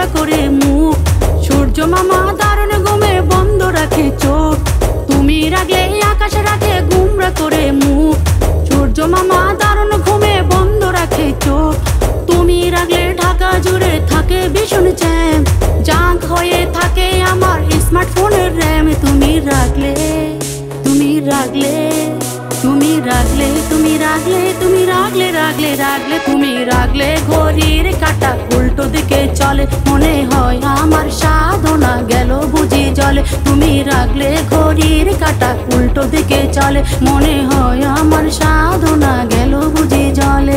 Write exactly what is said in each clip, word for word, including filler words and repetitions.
গুমরা করে মুখ। সূর্য মামা দারুণ ঘুমে বন্ধ রাখে চোখ। তুমি রাগলে আকাশ রাখে গুমরা করে মুখ। সূর্য মামা দারুণ ঘুমে বন্ধ রাখে চোখ। তুমি রাগলে ঢাকা জুড়ে থাকে ভীষণ জ্যাম। জাঙ্ক হয়ে থাকে আমার স্মার্টফোনের র্যাম। তুমি রাগলে তুমি রাগলে তুমি রাগলে তুমি রাগলে তুমি রাগলে রাগলে রাগলে তুমি রাগলে ঘড়ির কাঁটা উল্টো দিকে চলে। মনে হয় আমার সাধনা গেল বুঝি জলে। তুমি রাগলে ঘড়ির কাঁটা উল্টো দিকে চলে। মনে হয় আমার সাধনা গেল বুঝি জলে।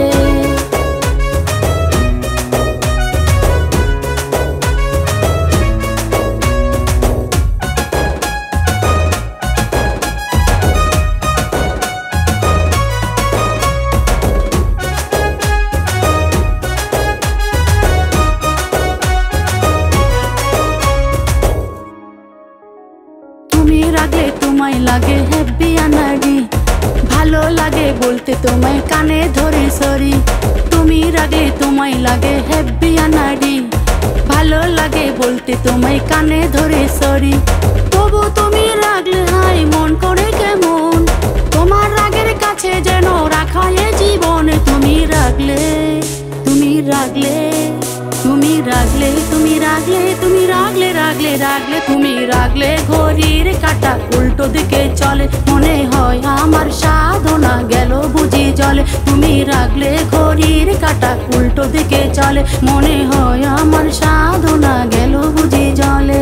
তুমি রাগলে তোমায় লাগে হ্যাপি এনার্জি। ভালো লাগে বলতে তোমায় কানে ধরে সরি। তুমি রাগলে তোমায় লাগে হ্যাপি এনার্জি। ভালো লাগে বলতে তোমায় কানে ধরে সরি। তবু তুমি রাগলে হাই মন করে কেমন। তোমার রাগের কাছে যেন রাখায় জীবন। তুমি রাগলে তুমি রাগলে তুমি রাগলে তুমি রাগলে তুমি রাগলে রাগলে রাগলে তুমি রাগলে ঘড়ির কাঁটা উল্টো দিকে চলে। মনে হয় আমার সাধনা গেল বুঝি জলে। তুমি রাগলে ঘড়ির কাঁটা উল্টো দিকে চলে। মনে হয় আমার সাধনা গেল বুঝি জলে।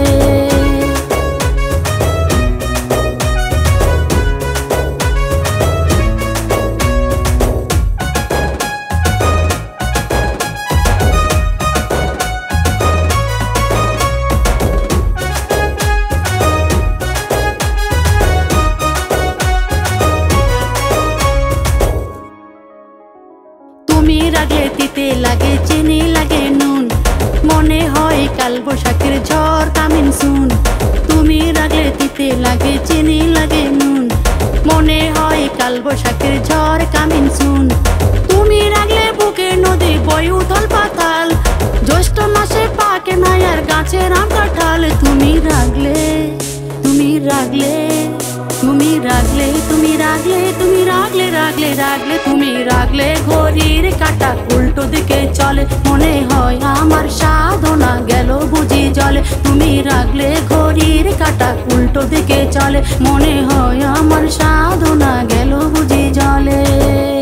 তুমি রাগলে তিতে লাগে চিনি লাগে নুন। মনে হয় কাল বৈশাখের ঝড় কামিন সুন। তুমি রাগলে তিতে লাগে চিনি লাগে নুন। মনে হয় কাল বৈশাখের ঝড় কামিন সুন। তুমি রাগলে বুকে নদী বই উথল পাতাল। জ্যৈষ্ঠ মাসে পাকে নায়ার গাছের আম কাঁঠাল। তুমি রাগলে তুমি রাগলে তুমি রাগলে তুমি রাগলে তুমি রাগলে রাগলে রাগলে তুমি রাগলে ঘড়ির কাঁটা উল্টো দিকে চলে। মনে হয় আমার সাধনা গেল বুঝি জলে। তুমি রাগলে ঘড়ির কাঁটা উল্টো দিকে চলে। মনে হয় আমার সাধনা গেল বুঝি জলে।